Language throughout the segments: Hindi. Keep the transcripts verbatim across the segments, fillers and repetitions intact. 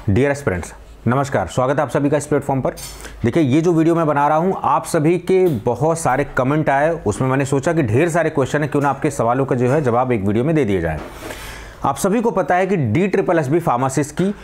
डियर एस्पिरेंट्स, नमस्कार। स्वागत है आप सभी का इस प्लेटफॉर्म पर। देखिए, ये जो वीडियो मैं बना रहा हूँ, आप सभी के बहुत सारे कमेंट आए, उसमें मैंने सोचा कि ढेर सारे क्वेश्चन है, क्यों ना आपके सवालों का जो है जवाब एक वीडियो में दे दिया जाए। आप सभी को पता है कि D triple S B pharmacist की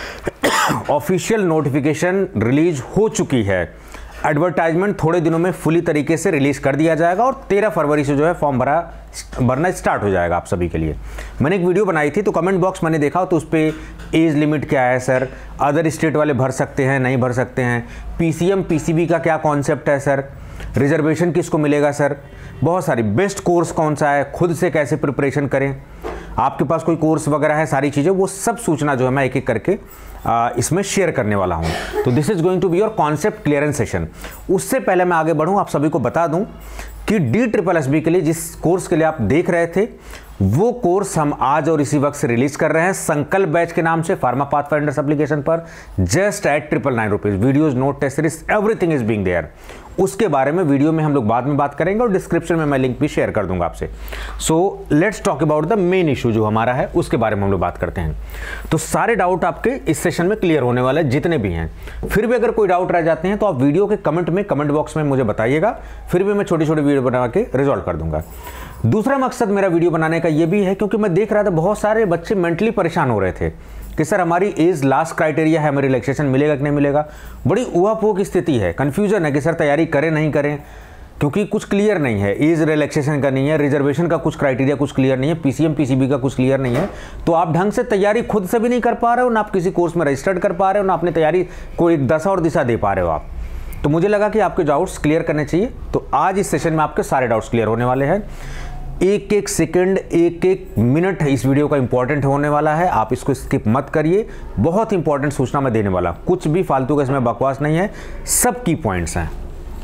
ऑफिशियल नोटिफिकेशन रिलीज हो चुकी है। एडवर्टाइजमेंट थोड़े दिनों में फुली तरीके से रिलीज कर दिया जाएगा और तेरह फरवरी से जो है फॉर्म भरा भरना स्टार्ट हो जाएगा आप सभी के लिए। मैंने एक वीडियो बनाई थी, तो कमेंट बॉक्स मैंने देखा तो उस पर एज लिमिट क्या है सर, अदर स्टेट वाले भर सकते हैं नहीं भर सकते हैं, पीसीएम पीसीबी का क्या कॉन्सेप्ट है सर, रिजर्वेशन किसको मिलेगा सर, बहुत सारी, बेस्ट कोर्स कौन सा है, खुद से कैसे प्रिपरेशन करें, आपके पास कोई कोर्स वगैरह है, सारी चीज़ें, वो सब सूचना जो है मैं एक एक करके आ, इसमें शेयर करने वाला हूं। तो this is going to be your concept clearance session. उससे पहले मैं आगे बढ़ूं, आप सभी को बता दूं कि डी ट्रिपल एस बी के लिए जिस कोर्स के लिए आप देख रहे थे, वो कोर्स हम आज और इसी वक्त से रिलीज कर रहे हैं संकल्प बैच के नाम से फार्मा पाथफाइंडर्स एप्लीकेशन पर, just eight triple nine rupees. Videos, note, test series, everything is being there. उसके बारे में वीडियो में हम लोग बाद में बात करेंगे और डिस्क्रिप्शन में मैं लिंक भी शेयर कर दूंगा आपसे। So let's talk about the main issue जो हमारा है, उसके बारे में हम लोग बात करते हैं। तो सारे डाउट आपके इस सेशन में क्लियर होने वाले जितने भी हैं। फिर भी अगर कोई डाउट रह जाते हैं तो आप वीडियो के कमेंट में कमेंट बॉक्स में मुझे बताइएगा, फिर भी मैं छोटी छोटी वीडियो बना के रिजॉल्व कर दूंगा। दूसरा मकसद मेरा वीडियो बनाने का ये भी है, क्योंकि मैं देख रहा था बहुत सारे बच्चे मेंटली परेशान हो रहे थे कि सर हमारी एज लास्ट क्राइटेरिया है, हमें रिलैक्सेशन मिलेगा कि नहीं मिलेगा। बड़ी उहापोह की स्थिति है, कंफ्यूजन है कि सर तैयारी करें नहीं करें, क्योंकि कुछ क्लियर नहीं है। एज रिलैक्सेशन का नहीं है, रिजर्वेशन का कुछ क्राइटेरिया कुछ क्लियर नहीं है, पीसीएम पीसीबी का कुछ क्लियर नहीं है। तो आप ढंग से तैयारी खुद से भी नहीं कर पा रहे हो, ना आप किसी कोर्स में रजिस्टर्ड कर पा रहे हो, ना अपनी तैयारी को एक दशा और दिशा दे पा रहे हो आप। तो मुझे लगा कि आपके डाउट्स क्लियर करने चाहिए, तो आज इस सेशन में आपके सारे डाउट्स क्लियर होने वाले हैं। एक एक सेकंड, एक एक मिनट इस वीडियो का इंपॉर्टेंट होने वाला है, आप इसको स्किप मत करिए। बहुत इंपॉर्टेंट सूचना मैं देने वाला, कुछ भी फालतू का इसमें बकवास नहीं है, सब की पॉइंट्स हैं।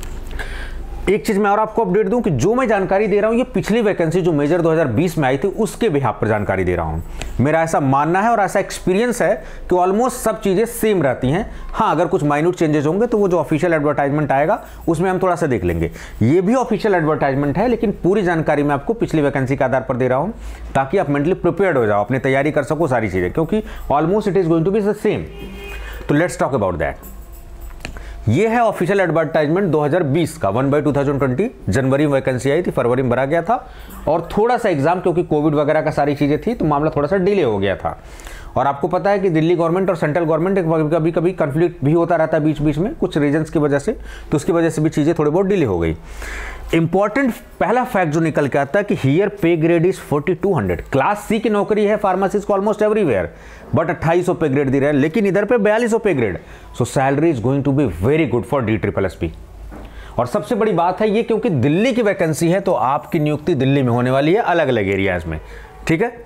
एक चीज मैं और आपको अपडेट दूं कि जो मैं जानकारी दे रहा हूं, ये पिछली वैकेंसी जो मेजर दो हज़ार बीस में आई थी उसके बिहाफ पर जानकारी दे रहा हूं। मेरा ऐसा मानना है और ऐसा एक्सपीरियंस है कि ऑलमोस्ट सब चीजें सेम रहती हैं। हाँ, अगर कुछ माइन्यूट चेंजेस होंगे तो वो जो ऑफिशियल एडवर्टाइजमेंट आएगा उसमें हम थोड़ा सा देख लेंगे। ये भी ऑफिशियल एडवर्टाइजमेंट है, लेकिन पूरी जानकारी मैं आपको पिछली वैकेंसी के आधार पर दे रहा हूं, ताकि आप मेंटली प्रिपेयर्ड हो जाओ, अपनी तैयारी कर सको सारी चीजें, क्योंकि almost it is going to be the same. तो लेट्स टॉक अबाउट दैट। ये है ऑफिशियल एडवर्टाइजमेंट दो हज़ार बीस का, one by two thousand twenty. जनवरी में वैकेंसी आई थी, फरवरी में भरा गया था, और थोड़ा सा एग्जाम क्योंकि कोविड वगैरह का सारी चीजें थी तो मामला थोड़ा सा डिले हो गया था। और आपको पता है कि दिल्ली गवर्नमेंट और सेंट्रल गवर्नमेंट कभी कभी कंफ्लिक्ट भी होता रहता है बीच बीच में कुछ रीजंस की वजह से, तो उसकी वजह से भी चीजें थोड़ी बहुत डिले हो गई। इंपॉर्टेंट पहला फैक्ट जो निकल के आता है कि here pay grade is forty two hundred. Class C की नौकरी है फार्मासिस्ट को ऑलमोस्ट एवरीवेयर, बट अट्ठाईस सौ पे ग्रेड दे रहे हैं, लेकिन इधर पे बयालीस सौ pay grade. So salary is going to be very good for D triple S P. और सबसे बड़ी बात है ये, क्योंकि दिल्ली की वैकेंसी है तो आपकी नियुक्ति दिल्ली में होने वाली है, अलग अलग एरियाज में, ठीक है।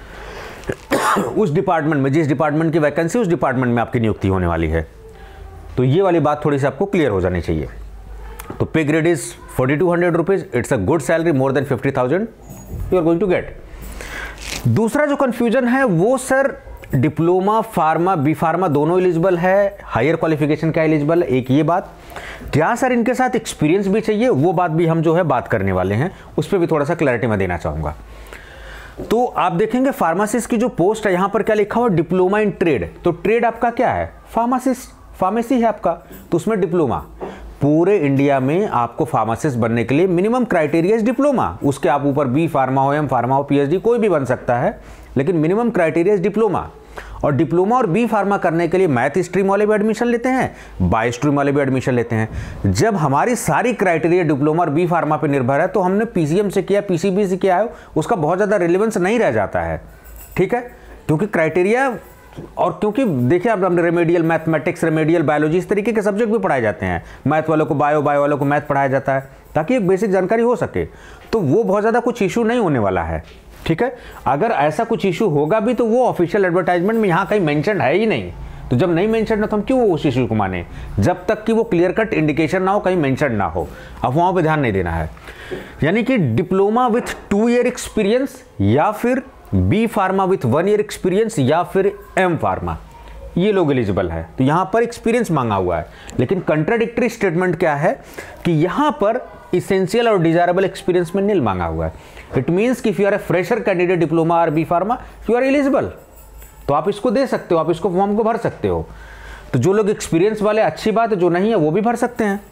उस डिपार्टमेंट में, जिस डिपार्टमेंट की वैकेंसी उस डिपार्टमेंट में आपकी नियुक्ति होने वाली है। तो ये वाली बात थोड़ी सी आपको क्लियर हो जानी चाहिए। तो pay grade is forty two hundred rupees, it's a good salary, more than fifty thousand you are going to get. दूसरा जो कंफ्यूजन है वो sir, diploma pharma B pharma दोनों एलिजिबल है, हायर क्वालिफिकेशन का एलिजिबल है, एक ये बात। क्या सर इनके साथ एक्सपीरियंस भी चाहिए, वो बात भी हम जो है बात करने वाले हैं, उस पर भी थोड़ा सा क्लैरिटी मैं देना चाहूंगा। तो आप देखेंगे फार्मासिस्ट की जो पोस्ट है, यहां पर क्या लिखा हुआ, डिप्लोमा इन ट्रेड। तो ट्रेड आपका क्या है, फार्मासिस्ट, फार्मेसी है आपका, तो उसमें डिप्लोमा। पूरे इंडिया में आपको फार्मासिस्ट बनने के लिए मिनिमम क्राइटेरिया डिप्लोमा, उसके आप ऊपर बी फार्मा हो, एम फार्मा हो, पीएचडी कोई भी बन सकता है, लेकिन मिनिमम क्राइटेरिया डिप्लोमा। और डिप्लोमा और बी फार्मा करने के लिए मैथ स्ट्रीम वाले भी एडमिशन लेते हैं, बायो स्ट्रीम वाले भी एडमिशन लेते हैं। जब हमारी सारी क्राइटेरिया डिप्लोमा और बी फार्मा पे निर्भर है, तो हमने पीसीएम से किया, पीसीबी से किया है, उसका बहुत ज़्यादा रिलेवेंस नहीं रह जाता है, ठीक है। क्योंकि क्राइटेरिया, और क्योंकि देखिए आप रेमेडियल मैथमेटिक्स, रेमेडियल बायोलॉजी, इस तरीके के सब्जेक्ट भी पढ़ाए जाते हैं। मैथ वालों को बायो, बायो वालों को मैथ पढ़ाया जाता है, ताकि एक बेसिक जानकारी हो सके। तो वो बहुत ज़्यादा कुछ इशू नहीं होने वाला है, ठीक है। अगर ऐसा कुछ इशू होगा भी तो वो ऑफिशियल एडवर्टाइजमेंट में यहाँ कहीं मेंशन है ही नहीं। तो जब नहीं मेंशन है तो हम क्यों उस इशू को माने, जब तक कि वो क्लियर कट इंडिकेशन ना हो, कहीं मेंशन ना हो। अफवाहों पे ध्यान नहीं देना है। यानी कि diploma with two year experience, या फिर B pharma with one year experience, या फिर एम फार्मा, ये लोग एलिजिबल है। तो यहां पर एक्सपीरियंस मांगा हुआ है, लेकिन कंट्राडिक्टरी स्टेटमेंट क्या है कि यहां पर इसेंशियल और डिजायरेबल एक्सपीरियंस में नील मांगा हुआ है। इट मींस कि if you are a fresher candidate diploma और B pharma, you are eligible. तो आप इसको दे सकते हो, आप इसको फॉर्म को भर सकते हो। तो जो लोग एक्सपीरियंस वाले अच्छी बात है, जो नहीं है वो भी भर सकते हैं।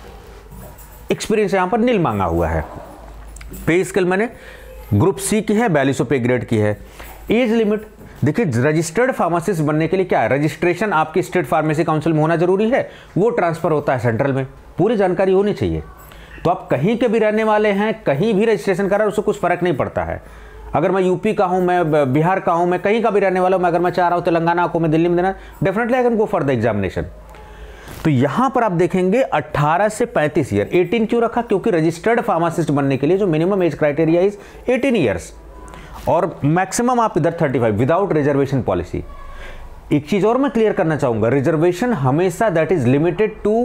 एक्सपीरियंस यहाँ पर नील मांगा हुआ है। पे स्केल मैंने ग्रुप सी की है, बयालीस सौ पे ग्रेड की है। एज लिमिट देखिए, रजिस्टर्ड फार्मासिस्ट बनने के लिए क्या है, रजिस्ट्रेशन आपकी स्टेट फार्मेसी काउंसिल में होना जरूरी है, वो ट्रांसफर होता है सेंट्रल में, पूरी जानकारी होनी चाहिए। तो आप कहीं के भी रहने वाले हैं, कहीं भी रजिस्ट्रेशन करा, उससे कुछ फर्क नहीं पड़ता है। अगर मैं यूपी का हूं, मैं बिहार का हूं, मैं कहीं का भी रहने वाला हूं, अगर मैं चाह रहा हूं तेलंगाना को मैं दिल्ली में देना, definitely I can go for the examination. तो यहां पर आप देखेंगे अठारह से पैंतीस ईयर। अठारह क्यों रखा, क्योंकि रजिस्टर्ड फार्मासिस्ट बनने के लिए जो मिनिमम एज क्राइटेरिया इज अठारह ईयर्स, और मैक्सिमम आप इधर पैंतीस विदाउट रिजर्वेशन पॉलिसी। एक चीज और मैं क्लियर करना चाहूंगा, रिजर्वेशन हमेशा that is limited to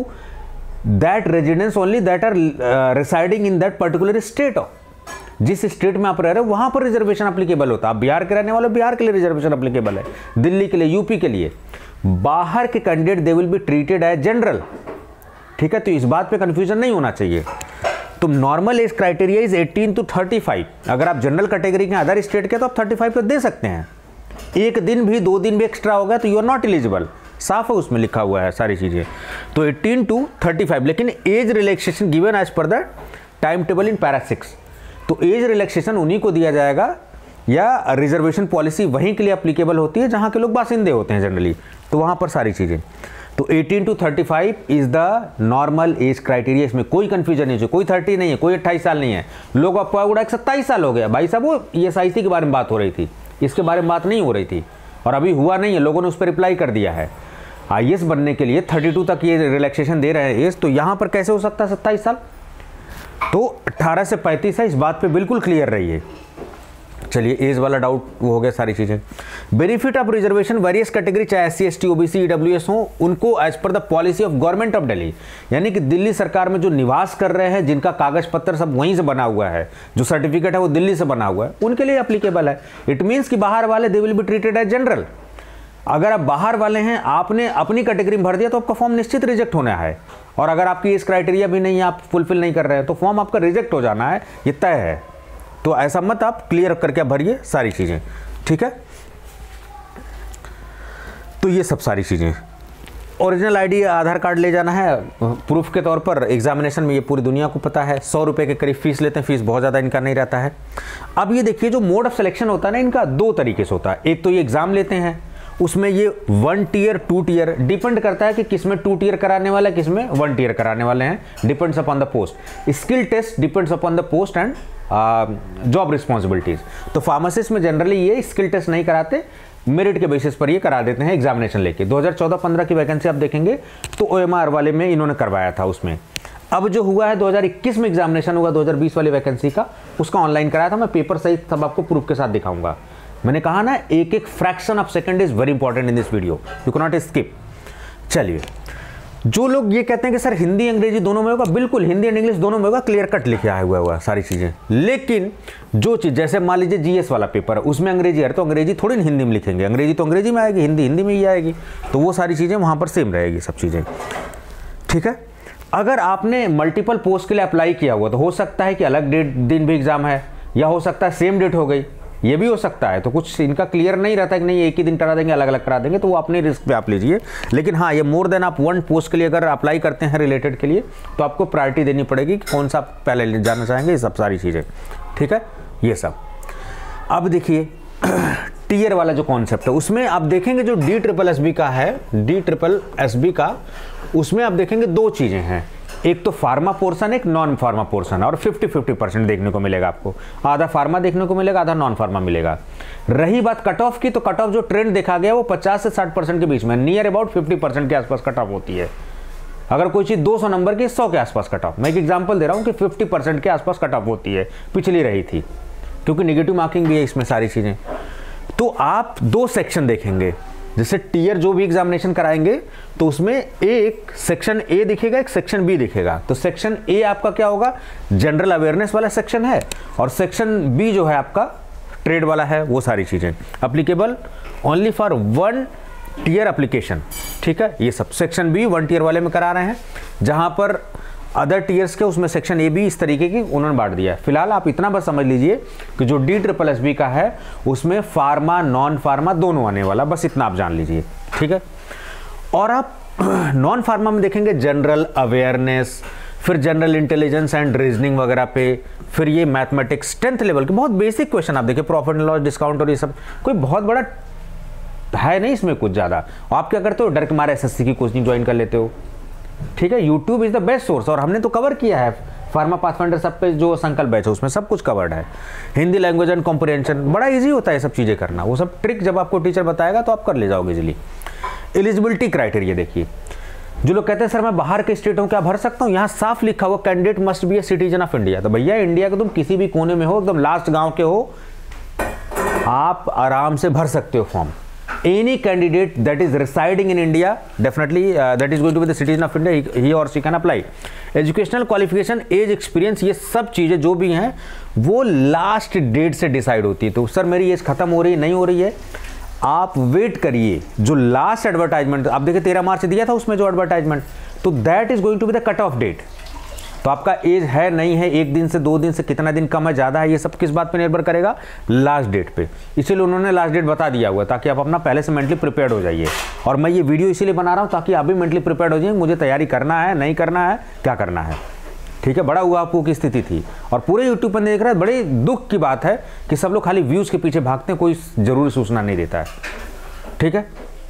that residence only that are residing in that particular state. Of जिस स्टेट में आप रह रहे हो वहां पर रिजर्वेशन एप्लीकेबल होता है। आप बिहार के रहने वाले, बिहार के लिए रिजर्वेशन एप्लीकेबल है, दिल्ली के लिए, यूपी के लिए। बाहर के candidate they will be treated as general, ठीक है। तो इस बात पे कंफ्यूजन नहीं होना चाहिए। तो नॉर्मल एज क्राइटेरिया इज अठारह टू पैंतीस। अगर आप जनरल कैटेगरी के अदर स्टेट के तो आप पैंतीस तो दे सकते हैं। एक दिन भी, दो दिन भी एक्स्ट्रा हो गया तो यू आर नॉट एलिजिबल, साफ है उसमें लिखा हुआ है सारी चीजें। तो अठारह टू पैंतीस, लेकिन age relaxation given as per the time table in para six. तो एज रिलैक्सेशन उन्हीं को दिया जाएगा, या रिजर्वेशन पॉलिसी वहीं के लिए अप्लीकेबल होती है जहां के लोग बासिंदे होते हैं जनरली, तो वहां पर सारी चीजें। तो अठारह टू पैंतीस is the normal age criteria, इसमें कोई कंफ्यूजन नहीं है। कोई तीस नहीं है, कोई अट्ठाईस साल नहीं है। लोग आपको उड़ा सत्ताईस साल हो गया भाई साहब, वो ई एस आई सी के बारे में बात हो रही थी, इसके बारे में बात नहीं हो रही थी, और अभी हुआ नहीं है, लोगों ने उस पर रिप्लाई कर दिया है। आई ए एस बनने के लिए बत्तीस तक ये रिलैक्सेशन दे रहे हैं एज, तो यहां पर कैसे हो सकता है सत्ताईस साल। तो अठारह से पैंतीस है, इस बात पे बिल्कुल क्लियर रहिए। चलिए, एज वाला डाउट वो हो गया सारी चीजें। Benefit of reservation various category, चाहे S C S T OBC EWS हो, उनको age per the policy of government of Delhi, यानी कि दिल्ली सरकार में जो निवास कर रहे हैं, जिनका कागज पत्र सब वहीं से बना हुआ है, जो सर्टिफिकेट है वो दिल्ली से बना हुआ है, उनके लिए एप्लीकेबल है। इट मीन्स कि बाहर वाले they will be treated as general. अगर आप बाहर वाले हैं, आपने अपनी कैटेगरी में भर दिया तो आपका फॉर्म निश्चित रिजेक्ट होना है, और अगर आपकी इस क्राइटेरिया भी नहीं है, आप फुलफिल नहीं कर रहे हैं, तो फॉर्म आपका रिजेक्ट हो जाना है, ये तय है। तो ऐसा मत आप क्लियर करके भरिए सारी चीजें, ठीक है। तो ये सब सारी चीजें, ओरिजिनल आईडी, आधार कार्ड ले जाना है प्रूफ के तौर पर। एग्जामिनेशन में ये पूरी दुनिया को पता है, सौ रुपए के करीब फीस लेते हैं, फीस बहुत ज़्यादा इनका नहीं रहता है। अब ये देखिए, जो मोड ऑफ सिलेक्शन होता है ना, इनका दो तरीके से होता है। एक तो ये एग्जाम लेते हैं, उसमें ये one tier two tier depend करता है कि किसमें टू टीयर कराने वाला है, किसमें वन टीयर कराने वाले हैं, depends upon the post. Skill test depends upon the post and job responsibilities. तो फार्मासिस्ट में जनरली ये स्किल टेस्ट नहीं कराते, मेरिट के बेसिस पर ये करा देते हैं एग्जामिनेशन लेके। दो हज़ार चौदह पंद्रह की वैकेंसी आप देखेंगे तो ओ एम आर वाले में इन्होंने करवाया था उसमें। अब जो हुआ है दो हज़ार इक्कीस में एग्जामिनेशन हुआ दो हज़ार बीस वाली वैकेंसी का, उसका ऑनलाइन कराया था। मैं पेपर सहित सब आपको प्रूफ के साथ दिखाऊंगा। मैंने कहा ना, एक एक fraction of second is very important in this video, you can not skip. चलिए, जो लोग ये कहते हैं कि सर हिंदी अंग्रेजी दोनों में होगा, बिल्कुल हिंदी एंड इंग्लिश दोनों में होगा, क्लियर कट लिखे आया हुआ हुआ सारी चीजें। लेकिन जो चीज, जैसे मान लीजिए जीएस वाला पेपर है, उसमें अंग्रेजी है, तो अंग्रेजी थोड़ी हिंदी में लिखेंगे, अंग्रेजी तो अंग्रेजी में आएगी, हिंदी हिंदी में ही आएगी, तो वो सारी चीजें वहां पर सेम रहेगी सब चीजें, ठीक है। अगर आपने मल्टीपल पोस्ट के लिए अप्लाई किया हुआ तो हो सकता है कि अलग डेट दिन भी एग्जाम है, या हो सकता है सेम डेट हो गई, ये भी हो सकता है। तो कुछ इनका क्लियर नहीं रहता कि नहीं एक ही दिन करा देंगे, अलग अलग करा देंगे, तो वो अपने रिस्क पे आप लीजिए। लेकिन हाँ, ये मोर देन आप वन पोस्ट के लिए अगर अप्लाई करते हैं रिलेटेड के लिए, तो आपको प्रायोरिटी देनी पड़ेगी कि कौन सा आप पहले जाना चाहेंगे, ये सब सारी चीज़ें, ठीक है, ये सब। अब देखिए टीयर वाला जो कॉन्सेप्ट है, उसमें आप देखेंगे जो डी ट्रिपल एस बी का है, डी ट्रिपल एस बी का, उसमें आप देखेंगे दो चीज़ें हैं, एक तो फार्मा पोर्शन, एक नॉन फार्मा पोर्शन, और फिफ्टी फिफ्टी परसेंट देखने को मिलेगा आपको, आधा फार्मा देखने को मिलेगा, आधा नॉन फार्मा मिलेगा। रही बात कट ऑफ की, तो कट ऑफ जो ट्रेंड देखा गया वो पचास से साठ परसेंट के बीच में, नियर अबाउट फिफ्टी परसेंट के आसपास कट ऑफ होती है। अगर कोई चीज दो सौ नंबर की, सौ के आसपास कट ऑफ। मैं एक एग्जांपल दे रहा हूं कि फिफ्टी परसेंट के आसपास कट ऑफ होती है, पिछली रही थी, क्योंकि नेगेटिव मार्किंग भी है इसमें सारी चीजें। तो आप दो सेक्शन देखेंगे, जैसे टीयर जो भी एग्जामिनेशन कराएंगे तो उसमें एक सेक्शन ए दिखेगा, एक सेक्शन बी दिखेगा। तो सेक्शन ए आपका क्या होगा, जनरल अवेयरनेस वाला सेक्शन है, और सेक्शन बी जो है आपका ट्रेड वाला है, वो सारी चीजें applicable only for one tier application, ठीक है। ये sub section B one tier वाले में करा रहे हैं, जहां पर अदर टीयर्स के उसमें सेक्शन ए बी इस तरीके की उन्होंने बांट दिया है। फिलहाल आप इतना बस समझ लीजिए कि जो डी ट्रिपल एस बी का है उसमें फार्मा नॉन फार्मा दोनों आने वाला, बस इतना आप जान लीजिए, ठीक है। और आप नॉन फार्मा में देखेंगे जनरल अवेयरनेस, फिर जनरल इंटेलिजेंस एंड रीजनिंग वगैरह पे, फिर ये मैथमेटिक्स टेंथ लेवल के बहुत बेसिक क्वेश्चन आप देखिए, प्रॉफिट एंड लॉस, डिस्काउंट और ये सब कोई बहुत बड़ा है नहीं इसमें कुछ ज़्यादा। आप क्या करते हो, डर के मारे एसएससी की कोचिंग ज्वाइन कर लेते हो, ठीक है। YouTube is the best source और हमने तो कवर किया है फार्मा पाथफाइंडर सब पे, जो संकल्प बैच है उसमें सब कुछ कवर्ड है। हिंदी लैंग्वेज एंड कॉम्प्रिहेंशन बड़ा इजी होता है सब चीज़ें करना, वो सब ट्रिक जब आपको टीचर बताएगा तो आप कर ले जाओगे इजीली। एलिजिबिलिटी क्राइटेरिया देखिए, जो लोग कहते हैं सर मैं बाहर के स्टेट हूँ क्या भर सकता हूँ, यहाँ साफ लिखा हुआ candidate must be a citizen of India. तो भैया इंडिया के तुम किसी भी कोने में हो, एकदम लास्ट गांव के हो, आप आराम से भर सकते हो form. Any candidate that is residing in India definitely that is going to be the citizen of India, he और she can apply. Educational qualification, age, experience, ये सब चीज़ें जो भी हैं वो लास्ट डेट से डिसाइड होती है। तो सर मेरी एज खत्म हो रही है, नहीं हो रही है, आप वेट करिए। जो लास्ट एडवर्टाइजमेंट आप देखिए तेरह मार्च दिया था उसमें जो एडवर्टाइजमेंट, तो that is going to be the cut off date. तो आपका एज है नहीं है, एक दिन से दो दिन से कितना दिन कम है ज़्यादा है, ये सब किस बात पे निर्भर करेगा, लास्ट डेट पे। इसीलिए उन्होंने लास्ट डेट बता दिया हुआ ताकि आप अपना पहले से मेंटली प्रिपेयर्ड हो जाइए। और मैं ये वीडियो इसीलिए बना रहा हूँ ताकि आप भी मेंटली प्रिपेयर्ड हो जाइए, मुझे तैयारी करना है नहीं करना है, क्या करना है, ठीक है। बड़ा हुआ आपको की स्थिति थी और पूरे यूट्यूब पर देख रहे हैं, बड़े दुख की बात है कि सब लोग खाली व्यूज़ के पीछे भागते हैं, कोई जरूरी सूचना नहीं देता है, ठीक है।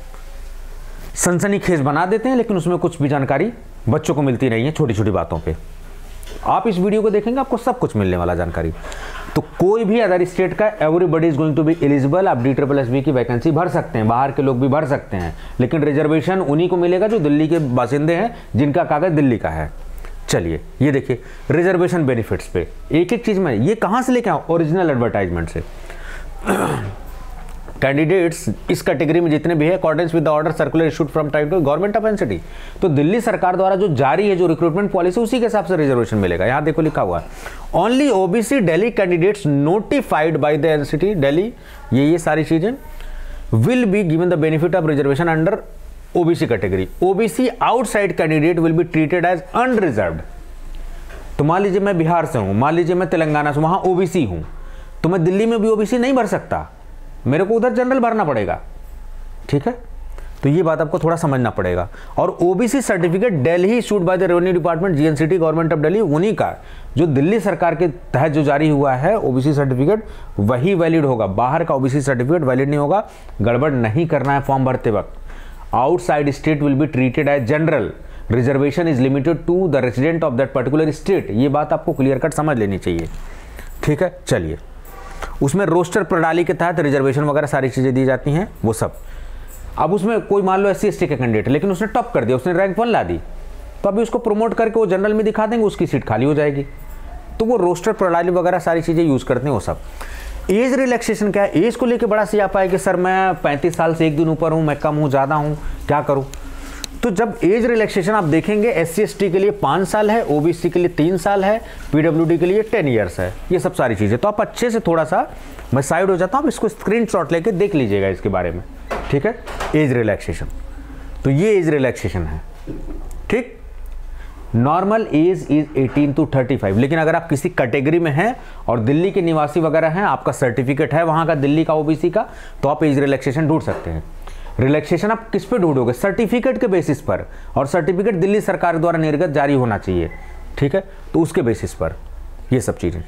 सनसनीखेज बना देते हैं लेकिन उसमें कुछ भी जानकारी बच्चों को मिलती नहीं है, छोटी छोटी बातों पे। आप इस वीडियो को देखेंगे आपको सब कुछ मिलने वाला जानकारी। तो कोई भी अदर स्टेट का everybody is going to be eligible, आप डी ट्रिपल एस बी की वैकेंसी भर सकते हैं, बाहर के लोग भी भर सकते हैं, लेकिन रिजर्वेशन उन्हीं को मिलेगा जो दिल्ली के बासिंदे हैं, जिनका कागज दिल्ली का है। चलिए ये देखिए रिजर्वेशन बेनिफिट्स पे एक एक चीज में, ये कहां से लेके आऊं, ओरिजिनल एडवर्टाइजमेंट से। कैंडिडेट्स इस कैटेगरी में जितने भी है accordance with the order circular issued from time to government of NCT, तो दिल्ली सरकार द्वारा जो जारी है जो रिक्रूटमेंट पॉलिसी उसी के हिसाब से रिजर्वेशन मिलेगा। यहां देखो लिखा हुआ है only OBC Delhi candidates notified by the NCT Delhi, ये ये सारी चीजें will be given the benefit of reservation under OBC category. OBC outside candidate will be treated as unreserved. तो मान लीजिए मैं बिहार से हूं, मान लीजिए मैं तेलंगाना से, वहां ओबीसी हूं, तो मैं दिल्ली में भी ओबीसी नहीं भर सकता, मेरे को उधर जनरल भरना पड़ेगा, ठीक है। तो ये बात आपको थोड़ा समझना पड़ेगा। और OBC certificate Delhi issued by the revenue department GNCT government of Delhi, उन्हीं का जो दिल्ली सरकार के तहत जो जारी हुआ है ओबीसी सर्टिफिकेट वही वैलिड होगा, बाहर का ओबीसी सर्टिफिकेट वैलिड नहीं होगा। गड़बड़ नहीं करना है फॉर्म भरते वक्त। Outside state will be treated as general, reservation is limited to the resident of that particular state. ये बात आपको क्लियर कट समझ लेनी चाहिए, ठीक है। चलिए उसमें रोस्टर प्रणाली के तहत रिजर्वेशन वगैरह सारी चीज़ें दी जाती हैं वो सब। अब उसमें कोई मान लो एस सी एस टी का कैंडिडेट लेकिन उसने टॉप कर दिया, उसने रैंक वन ला दी, तो अभी उसको प्रमोट करके वो जनरल में दिखा देंगे, उसकी सीट खाली हो जाएगी। तो वो रोस्टर प्रणाली वगैरह सारी चीज़ें यूज़ करते हैं वो सब। एज रिलैक्सेशन क्या है, एज को लेकर बड़ा सी आप आए कि सर मैं पैंतीस साल से एक दिन ऊपर हूँ, मैं कम हूँ, ज़्यादा हूँ, क्या करूँ। तो जब एज रिलैक्सेशन आप देखेंगे एस सी एस टी के लिए पाँच साल है, ओ बी सी के लिए तीन साल है, पी डब्ल्यू डी के लिए टेन ईयर्स है, ये सब सारी चीज़ें। तो आप अच्छे से थोड़ा सा, मैं साइड हो जाता हूँ, आप इसको स्क्रीनशॉट लेके देख लीजिएगा इसके बारे में, ठीक है। एज रिलैक्सेशन, तो ये एज रिलैक्सेशन है, ठीक। नॉर्मल एज इज अठारह टू पैंतीस, लेकिन अगर आप किसी कैटेगरी में हैं और दिल्ली के निवासी वगैरह हैं, आपका सर्टिफिकेट है वहाँ का दिल्ली का ओबीसी का, तो आप एज रिलैक्सेशन ढूंढ सकते हैं। रिलैक्सेशन आप किस पे ढूंढोगे, सर्टिफिकेट के बेसिस पर, और सर्टिफिकेट दिल्ली सरकार द्वारा निर्गत जारी होना चाहिए, ठीक है। तो उसके बेसिस पर ये सब चीज़ें।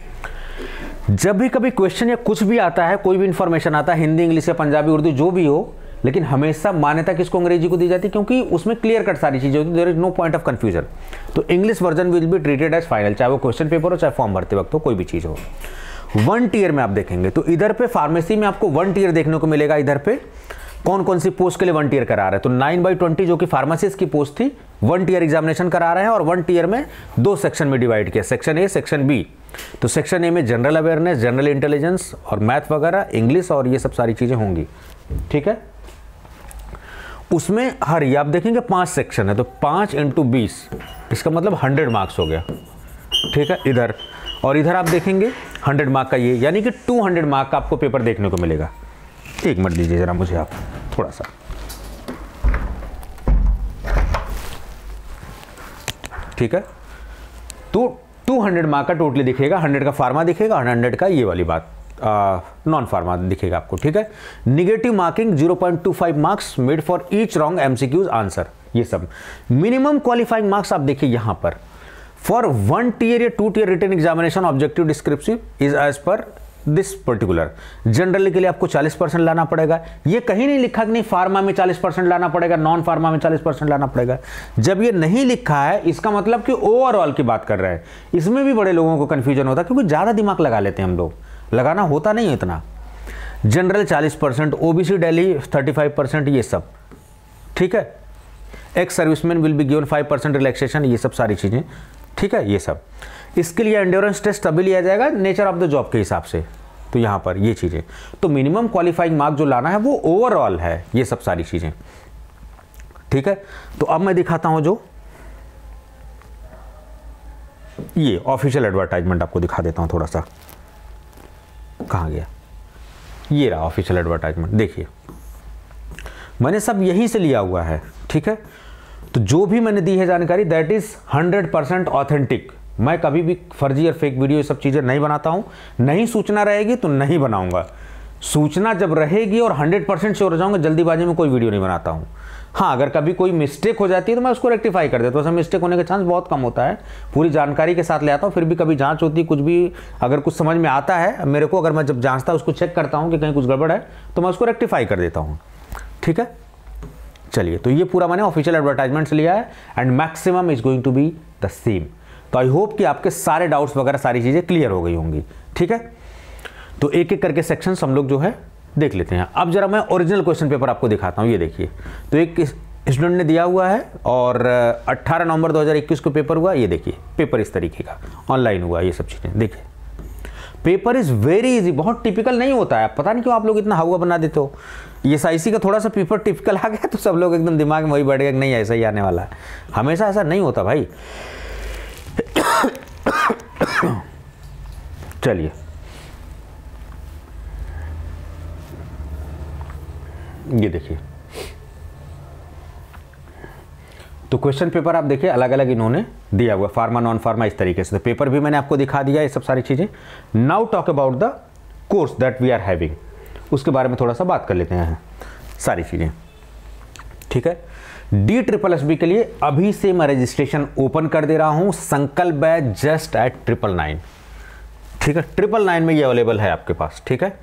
जब भी कभी क्वेश्चन या कुछ भी आता है, कोई भी इंफॉर्मेशन आता है, हिंदी इंग्लिश या पंजाबी उर्दू जो भी हो, लेकिन हमेशा मान्यता किसको, अंग्रेजी को दी जाती है, क्योंकि उसमें क्लियर कट सारी चीज़ें होती है, there is no point of confusion. तो English version will be treated as final, चाहे वो क्वेश्चन पेपर हो चाहे फॉर्म भरते वक्त हो, कोई भी चीज़ हो। वन टीयर में आप देखेंगे तो इधर पे फार्मेसी में आपको वन टीयर देखने को मिलेगा। इधर पे कौन कौन सी पोस्ट के लिए वन टीयर करा रहे हैं, तो नाइन बाई ट्वेंटी जो कि फार्मासिस्ट की पोस्ट थी, वन टीयर एग्जामिनेशन करा रहे हैं। और वन टीयर में दो सेक्शन में डिवाइड किया, सेक्शन ए, सेक्शन बी। तो सेक्शन ए में जनरल अवेयरनेस, जनरल इंटेलिजेंस और मैथ वगैरह, इंग्लिश और ये सब सारी चीज़ें होंगी, ठीक है। उसमें हर ये आप देखेंगे पांच सेक्शन है, तो पांच इंटू बीस, इसका मतलब हंड्रेड मार्क्स हो गया, ठीक है। इधर और इधर आप देखेंगे हंड्रेड मार्क का, ये यानी कि टू हंड्रेड मार्क का आपको पेपर देखने को मिलेगा। एक मिनट दीजिए जरा मुझे आप थोड़ा सा, ठीक है। टू हंड्रेड मार्क का टोटली दिखेगा, हंड्रेड का फार्मा दिखेगा, हंड्रेड का ये वाली बात नॉन फार्मा दिखेगा आपको, ठीक है। Negative marking zero point two five marks made for each wrong MCQs answer, ये सब। मिनिमम क्वालिफाइंग मार्क्स आप देखिए यहां पर, फॉर वन टीयर या two tier written examination objective descriptive is as per this particular. Generally के लिए आपको चालीस परसेंट लाना पड़ेगा। ये कहीं नहीं लिखा कि नहीं फार्मा में चालीस परसेंट लाना पड़ेगा, नॉन फार्मा में चालीस परसेंट लाना पड़ेगा। जब ये नहीं लिखा है इसका मतलब कि ओवरऑल की बात कर रहे हैं। इसमें भी बड़े लोगों को कंफ्यूजन होता है क्योंकि ज़्यादा दिमाग लगा लेते हैं हम लोग, लगाना होता नहीं है इतना। जनरल चालीस परसेंट, ओबीसी दिल्ली पैंतीस परसेंट, ये सब, ठीक है। Ex serviceman will be given five percent relaxation, ये सब सारी चीज़ें, ठीक है। ये सब इसके लिए एंड्योरेंस टेस्ट तभी लिया जाएगा नेचर ऑफ द जॉब के हिसाब से। तो यहाँ पर ये चीज़ें, तो मिनिमम क्वालिफाइंग मार्क जो लाना है वो ओवरऑल है, ये सब सारी चीज़ें, ठीक है। तो अब मैं दिखाता हूँ जो ये ऑफिशियल एडवर्टाइजमेंट आपको दिखा देता हूँ थोड़ा सा। कहाँ गया, ये रहा ऑफिशियल एडवर्टाइजमेंट, देखिए मैंने सब यहीं से लिया हुआ है, ठीक है। तो जो भी मैंने दी है जानकारी that is hundred percent authentic. मैं कभी भी फर्जी और फेक वीडियो ये सब चीज़ें नहीं बनाता हूँ। नहीं सूचना रहेगी तो नहीं बनाऊंगा, सूचना जब रहेगी और हंड्रेड परसेंट श्योर हो जाऊंगा, जल्दीबाजी में कोई वीडियो नहीं बनाता हूँ। हाँ, अगर कभी कोई मिस्टेक हो जाती है तो मैं उसको रेक्टिफाई कर देता हूँ। वैसे मिस्टेक होने का चांस बहुत कम होता है, पूरी जानकारी के साथ ले आता हूँ। फिर भी कभी जांच होती है, कुछ भी अगर कुछ समझ में आता है मेरे को, अगर मैं जब जांचता उसको चेक करता हूँ कि कहीं कुछ गड़बड़ है तो मैं उसको रेक्टिफाई कर देता हूँ, ठीक है। चलिए, तो ये पूरा मैंने ऑफिशियल एडवर्टाइजमेंट से लिया है and maximum is going to be the same. तो आई होप कि आपके सारे डाउट्स वगैरह सारी चीज़ें क्लियर हो गई होंगी, ठीक है। तो एक एक करके सेक्शन हम लोग जो है देख लेते हैं। अब जरा मैं ओरिजिनल क्वेश्चन पेपर आपको दिखाता हूँ। ये देखिए, तो एक स्टूडेंट ने दिया हुआ है और अट्ठारह नवंबर दो हज़ार इक्कीस को पेपर हुआ। ये देखिए पेपर इस तरीके का ऑनलाइन हुआ, ये सब चीज़ें देखिए। पेपर इज़ वेरी इजी, बहुत टिपिकल नहीं होता है। पता नहीं क्यों आप लोग इतना हवा बना देते हो। ये एसआईसी का थोड़ा सा पेपर टिपिकल आ गया तो सब लोग एकदम दिमाग में वही बैठ गया कि नहीं ऐसा ही आने वाला है। हमेशा ऐसा नहीं होता भाई। चलिए, ये देखिए, तो क्वेश्चन पेपर आप देखिए अलग अलग इन्होंने दिया हुआ, फार्मा नॉन फार्मा इस तरीके से। तो पेपर भी मैंने आपको दिखा दिया, ये सब सारी चीजें। Now talk about the course that we are having, उसके बारे में थोड़ा सा बात कर लेते हैं सारी चीजें, ठीक है। डी ट्रिपल एस बी के लिए अभी से मैं रजिस्ट्रेशन ओपन कर दे रहा हूं, Sankalp batch just eight triple nine, ठीक है। ट्रिपल नाइन में ये अवेलेबल है आपके पास, ठीक है।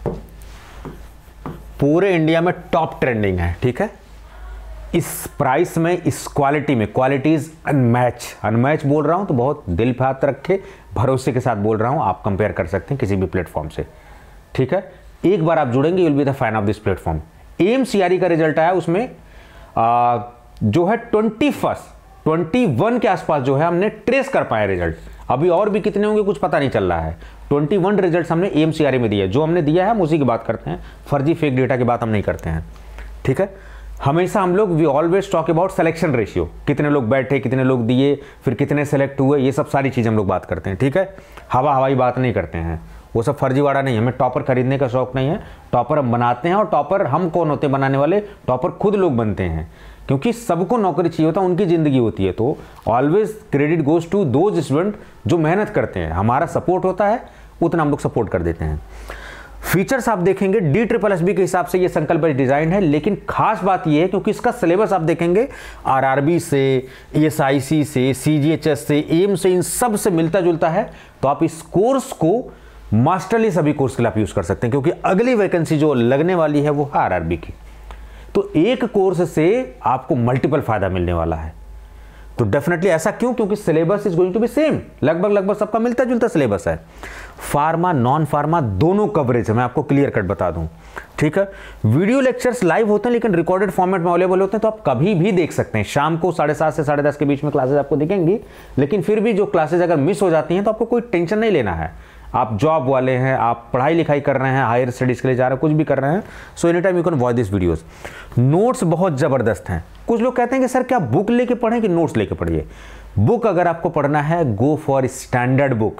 पूरे इंडिया में टॉप ट्रेंडिंग है, ठीक है। इस प्राइस में, इस क्वालिटी में, क्वालिटी इज अनमैच। अनमैच बोल रहा हूं तो बहुत दिल पे हाथ रखे, भरोसे के साथ बोल रहा हूं। आप कंपेयर कर सकते हैं किसी भी प्लेटफॉर्म से, ठीक है। एक बार आप जुड़ेंगे, you will be the fan of this platform. M CRE का रिजल्ट आया, उसमें आ, जो है ट्वेंटी फर्स्ट ट्वेंटी वन के आसपास जो है हमने ट्रेस कर पाए रिजल्ट। अभी और भी कितने होंगे कुछ पता नहीं चल रहा है। ट्वेंटी वन रिजल्ट हमने एम सीआरई में दिया। जो हमने दिया है हम उसी की बात करते हैं, फर्जी फेक डेटा की बात हम नहीं करते हैं, ठीक है। हमेशा हम लोग we always talk about selection ratio, कितने लोग बैठे, कितने लोग दिए, फिर कितने सेलेक्ट हुए, ये सब सारी चीज़ हम लोग बात करते हैं, ठीक है। हवा हवाई बात नहीं करते हैं, वो सब फर्जीवाड़ा नहीं है। हमें टॉपर खरीदने का शौक नहीं है, टॉपर हम बनाते हैं। और टॉपर हम कौन होते हैं बनाने वाले? टॉपर खुद लोग बनते हैं, क्योंकि सबको नौकरी चाहिए होता है, उनकी ज़िंदगी होती है। तो always credit goes to those student जो मेहनत करते हैं। हमारा सपोर्ट होता है, उतना हम लोग सपोर्ट कर देते हैं। फीचर्स आप देखेंगे डी ट्रिपल एस बी के हिसाब से ये संकल्प बैच डिजाइन है, लेकिन खास बात ये है क्योंकि इसका सिलेबस आप देखेंगे आरआरबी से, एएसआईसी से, सीजीएचएस से, एम से, इन सब से मिलता जुलता है। तो आप इस कोर्स को मास्टरली सभी कोर्स के लिए आप यूज कर सकते हैं, क्योंकि अगली वैकेंसी जो लगने वाली है वो है आरआरबी की। तो एक कोर्स से आपको मल्टीपल फायदा मिलने वाला है। तो डेफिनेटली ऐसा क्यों? क्योंकि syllabus is going to be same, लगभग लगभग सबका मिलता जुलता सिलेबस है। फार्मा नॉन फार्मा दोनों कवरेज है, मैं आपको क्लियर कट बता दूं, ठीक है। वीडियो लेक्चर्स लाइव होते हैं लेकिन रिकॉर्डेड फॉर्मेट में अवेलेबल होते हैं, तो आप कभी भी देख सकते हैं। शाम को साढ़े सात से साढ़े दस के बीच में क्लासेज आपको दिखेंगी, लेकिन फिर भी जो क्लासेज अगर मिस हो जाती हैं तो आपको कोई टेंशन नहीं लेना है। आप जॉब वाले हैं, आप पढ़ाई लिखाई कर रहे हैं, हायर स्टडीज़ के लिए जा रहे हैं, कुछ भी कर रहे हैं, so any time you can watch this videos. Notes बहुत ज़बरदस्त हैं। कुछ लोग कहते हैं कि सर क्या बुक लेके पढ़ें कि नोट्स लेके पढ़िए? बुक अगर आपको पढ़ना है, गो फॉर स्टैंडर्ड बुक।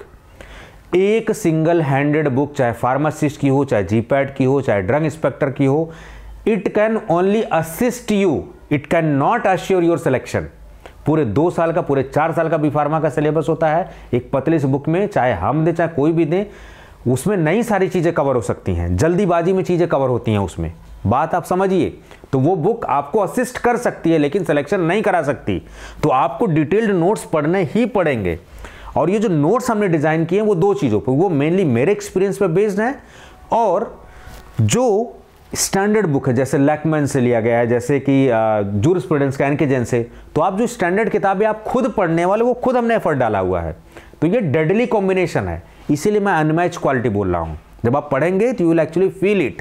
एक सिंगल हैंडेड बुक, चाहे फार्मासिस्ट की हो, चाहे जीपैट की हो, चाहे ड्रग इंस्पेक्टर की हो, it can only assist you, it can not assure your selection. पूरे दो साल का, पूरे चार साल का बी फार्मा का सिलेबस होता है एक पतली सी बुक में, चाहे हम दें चाहे कोई भी दें, उसमें नई सारी चीज़ें कवर हो सकती हैं, जल्दीबाजी में चीज़ें कवर होती हैं उसमें, बात आप समझिए। तो वो बुक आपको असिस्ट कर सकती है लेकिन सिलेक्शन नहीं करा सकती, तो आपको डिटेल्ड नोट्स पढ़ने ही पड़ेंगे। और ये जो नोट्स हमने डिज़ाइन किए हैं वो दो चीज़ों पर, वो मेनली मेरे एक्सपीरियंस पे बेस्ड हैं और जो स्टैंडर्ड बुक है जैसे लैकमैन से लिया गया है, जैसे कि जूरिस्प्रूडेंस का एनके से, तो आप जो स्टैंडर्ड किताबें आप खुद पढ़ने वाले वो खुद हमने एफर्ट डाला हुआ है। तो ये डेडली कॉम्बिनेशन है, इसीलिए मैं अनमैच क्वालिटी बोल रहा हूँ। जब आप पढ़ेंगे तो you will actually feel it.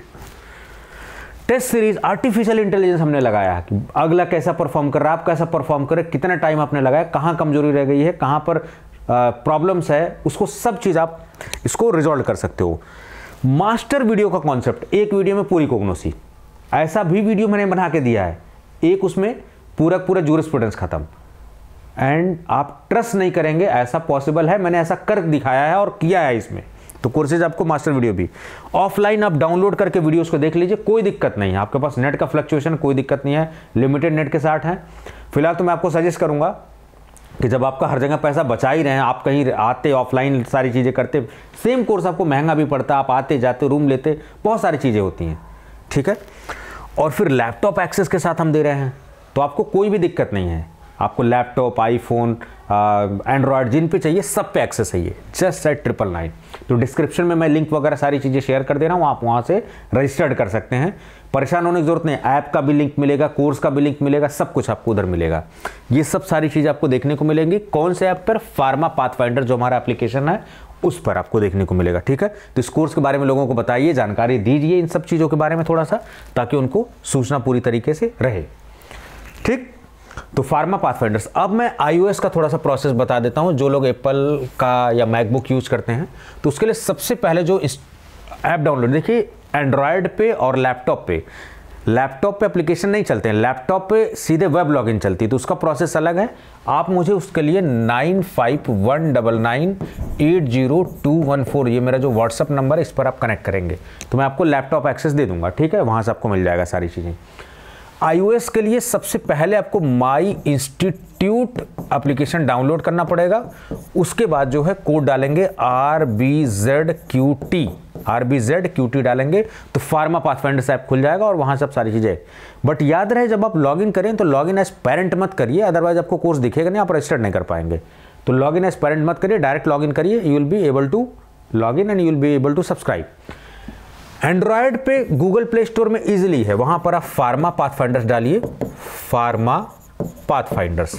Test series artificial intelligence हमने लगाया कि अगला कैसा परफॉर्म कर रहा है, आप कैसा परफॉर्म कर रहे, कितना टाइम आपने लगाया, कहाँ कमजोरी रह गई है, कहाँ पर प्रॉब्लम्स है, उसको सब चीज़ आप इसको रिजॉल्व कर सकते हो। मास्टर वीडियो का कॉन्सेप्ट, एक वीडियो में पूरी कोग्नोसी, ऐसा भी वीडियो मैंने बना के दिया है, एक उसमें पूरा पूरा जूरिस्प्रूडेंस खत्म। एंड आप ट्रस्ट नहीं करेंगे, ऐसा पॉसिबल है, मैंने ऐसा कर दिखाया है और किया है इसमें। तो कोर्सेज आपको मास्टर वीडियो भी ऑफलाइन आप डाउनलोड करके वीडियोस को देख लीजिए, कोई दिक्कत नहीं है, आपके पास नेट का फ्लक्चुएशन कोई दिक्कत नहीं है, लिमिटेड नेट के साथ है। फिलहाल तो मैं आपको सजेस्ट करूंगा कि जब आपका हर जगह पैसा बचा ही रहे हैं, आप कहीं आते ऑफलाइन सारी चीज़ें करते, सेम कोर्स आपको महंगा भी पड़ता, आप आते जाते रूम लेते, बहुत सारी चीज़ें होती हैं, ठीक है। और फिर लैपटॉप एक्सेस के साथ हम दे रहे हैं, तो आपको कोई भी दिक्कत नहीं है, आपको लैपटॉप, आईफोन, एंड्रॉयड जिन पे चाहिए सब पे एक्सेस है ये, जस्ट एट ट्रिपल नाइन। तो डिस्क्रिप्शन में मैं लिंक वगैरह सारी चीज़ें शेयर कर दे रहा हूँ, आप वहाँ से रजिस्टर्ड कर सकते हैं, परेशान होने की जरूरत नहीं। ऐप का भी लिंक मिलेगा, कोर्स का भी लिंक मिलेगा, सब कुछ आपको उधर मिलेगा। ये सब सारी चीज़ आपको देखने को मिलेंगी। कौन से ऐप पर? फार्मा पाथफाइंडर जो हमारा एप्लीकेशन है उस पर आपको देखने को मिलेगा, ठीक है। तो इस कोर्स के बारे में लोगों को बताइए, जानकारी दीजिए इन सब चीज़ों के बारे में थोड़ा सा, ताकि उनको सूचना पूरी तरीके से रहे, ठीक। तो फार्मा पाथफाइंडर्स। अब मैं आईओएस का थोड़ा सा प्रोसेस बता देता हूं। जो लोग एप्पल का या मैकबुक यूज करते हैं तो उसके लिए सबसे पहले जो ऐप डाउनलोड, देखिए एंड्रॉयड पे और लैपटॉप पे, लैपटॉप पे एप्लीकेशन नहीं चलते हैं, लैपटॉप पे सीधे वेब लॉगिन चलती है, तो उसका प्रोसेस अलग है। आप मुझे उसके लिए nine five one double nine eight zero two one four ये मेरा जो व्हाट्सअप नंबर है, इस पर आप कनेक्ट करेंगे तो मैं आपको लैपटॉप एक्सेस दे दूंगा, ठीक है। वहाँ से आपको मिल जाएगा सारी चीज़ें। आईओएस के लिए सबसे पहले आपको माई इंस्टीट्यूट एप्लीकेशन डाउनलोड करना पड़ेगा। उसके बाद जो है कोड डालेंगे R B Z Q T, R B Z Q T डालेंगे तो फार्मा पाथफाइंडर्स ऐप खुल जाएगा और वहाँ सब सारी चीज़ें। बट याद रहे जब आप लॉगिन करें तो लॉगिन एज पेरेंट मत करिए, अदरवाइज आपको कोर्स दिखेगा नहीं, आप रजिस्टर्ड नहीं कर पाएंगे। तो लॉगिन एज पेरेंट मत करिए, डायरेक्ट लॉगिन करिए, you will be able to log in and you will be able to subscribe. Android पे गूगल प्ले स्टोर में इजीली है, वहां पर आप फार्मा पाथफाइंडर्स डालिए, फार्मा पाथफाइंडर्स,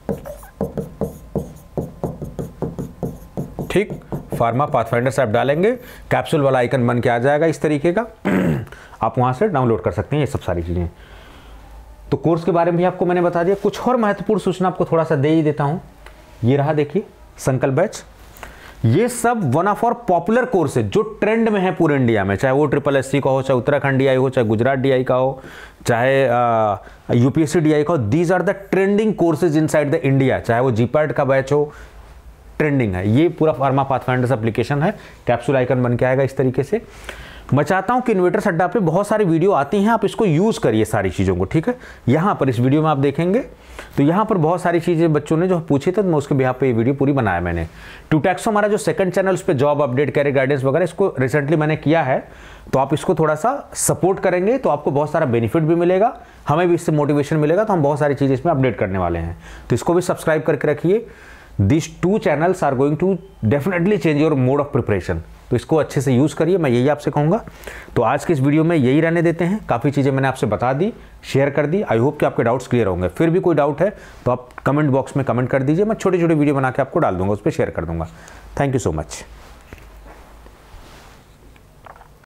ठीक। फार्मा पाथफाइंडर्स आप डालेंगे, कैप्सूल वाला आइकन बन के आ जाएगा इस तरीके का आप वहां से डाउनलोड कर सकते हैं ये सब सारी चीजें। तो कोर्स के बारे में भी आपको मैंने बता दिया। कुछ और महत्वपूर्ण सूचना आपको थोड़ा सा दे ही देता हूं। ये रहा, देखिए संकल्प बैच, ये सब वन ऑफ और पॉपुलर कोर्स है जो ट्रेंड में है पूरे इंडिया में, चाहे वो ट्रिपल एस सी का हो, चाहे उत्तराखंड डीआई हो, चाहे गुजरात डीआई का हो, चाहे यूपीएससी डीआई का हो। These are the trending courses inside the India, चाहे वो जीपैट का बैच हो, ट्रेंडिंग है। ये पूरा फार्मा पाथफाइंडर्स एप्लीकेशन है, कैप्सूल आइकन बन के आएगा इस तरीके से। मैं चाहता हूं कि इन्वेटर्स अड्डा पे बहुत सारी वीडियो आती हैं, आप इसको यूज करिए सारी चीज़ों को, ठीक है। यहाँ पर इस वीडियो में आप देखेंगे तो यहाँ पर बहुत सारी चीज़ें बच्चों ने जो पूछे थे, मैं उसके बिहाफ पे ये वीडियो पूरी बनाया मैंने। टूटैक्सो हमारा जो सेकंड चैनल, उस पर जॉब अपडेट, कैरियर गाइडेंस वगैरह, इसको रिसेंटली मैंने किया है, तो आप इसको थोड़ा सा सपोर्ट करेंगे तो आपको बहुत सारा बेनिफिट भी मिलेगा, हमें भी इससे मोटिवेशन मिलेगा, तो हम बहुत सारी चीज़ें इसमें अपडेट करने वाले हैं। तो इसको भी सब्सक्राइब करके रखिए। This two channels are going to definitely change your mode of preparation, तो इसको अच्छे से यूज़ करिए, मैं यही आपसे कहूँगा। तो आज के इस वीडियो में यही रहने देते हैं, काफ़ी चीज़ें मैंने आपसे बता दी, शेयर कर दी। आई होप कि आपके डाउट्स क्लियर होंगे। फिर भी कोई डाउट है तो आप कमेंट बॉक्स में कमेंट कर दीजिए, मैं छोटी छोटी वीडियो बना के आपको डाल दूंगा, उस पर शेयर कर दूंगा। Thank you so much.